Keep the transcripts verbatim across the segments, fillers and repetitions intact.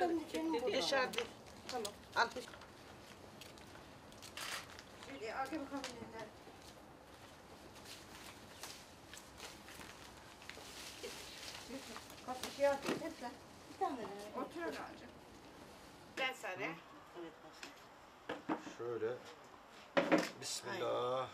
Yaşar değil. Tamam. Al. Şöyle al bakalım elinden. Kaç bir şey atıyor. Hepsi. Bir tane de. Otur öyle anca. Ben sana. Evet başla. Şöyle. Bismillah.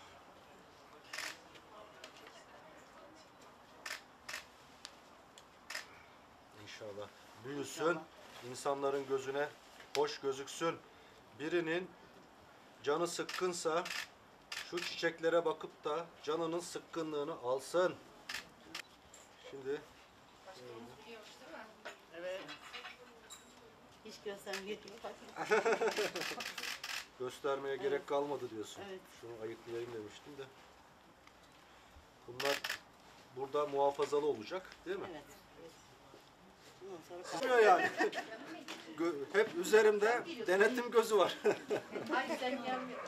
İnşallah büyüsün, İnşallah. İnsanların gözüne hoş gözüksün. Birinin canı sıkkınsa şu çiçeklere bakıp da canının sıkkınlığını alsın. Şimdi evet. Hiç göstermeye göstermeye evet. gerek kalmadı diyorsun. Evet. Şunu ayıklayayım demiştim de. Bunlar burada muhafazalı olacak, değil mi? Evet. Sonra yani. Hep üzerimde denetim gözü var. Ay sen gelmiyor.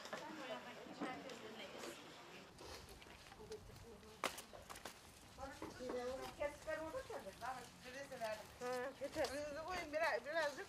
Kesler olur tabii. Tamam, süresi verdim. Hı, yeter. Önünüzü koyun biraz, birazcık.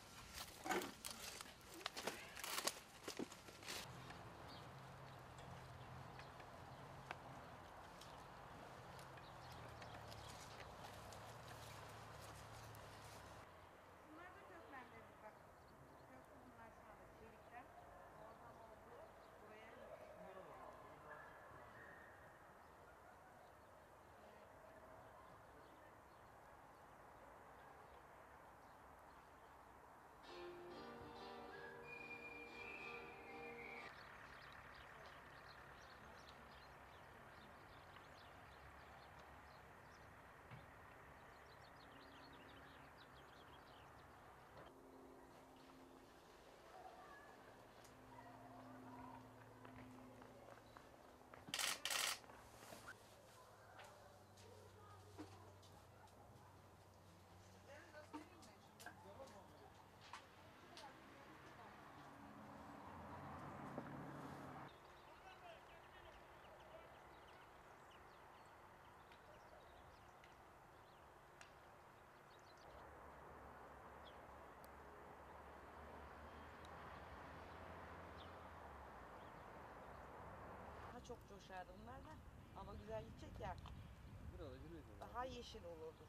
Çok coşardı bunlar da. Ama güzel gidecek ya. Daha yeşil olurdu.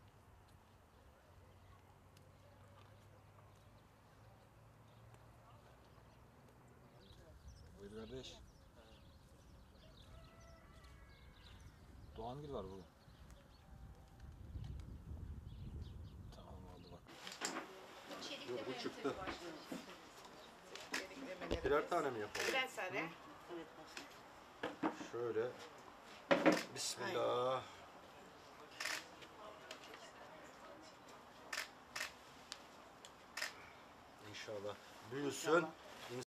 Buyur kardeş. Doğangil var bugün. Tamam oldu bak. Yok, bu çıktı. Birer tane mi yapalım? Birer tane. Evet başla. Şöyle. Bismillah. İnşallah büyüsün. İnşallah.